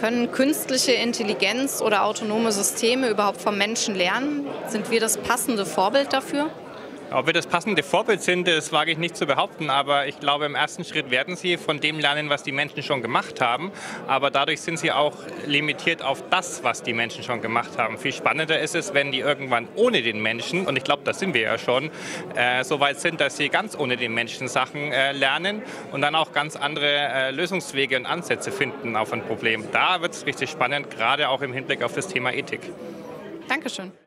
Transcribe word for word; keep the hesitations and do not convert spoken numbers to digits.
Können künstliche Intelligenz oder autonome Systeme überhaupt vom Menschen lernen? Sind wir das passende Vorbild dafür? Ob wir das passende Vorbild sind, das wage ich nicht zu behaupten, aber ich glaube, im ersten Schritt werden sie von dem lernen, was die Menschen schon gemacht haben. Aber dadurch sind sie auch limitiert auf das, was die Menschen schon gemacht haben. Viel spannender ist es, wenn die irgendwann ohne den Menschen, und ich glaube, da sind wir ja schon, äh, so weit sind, dass sie ganz ohne den Menschen Sachen äh, lernen und dann auch ganz andere äh, Lösungswege und Ansätze finden auf ein Problem. Da wird es richtig spannend, gerade auch im Hinblick auf das Thema Ethik. Dankeschön.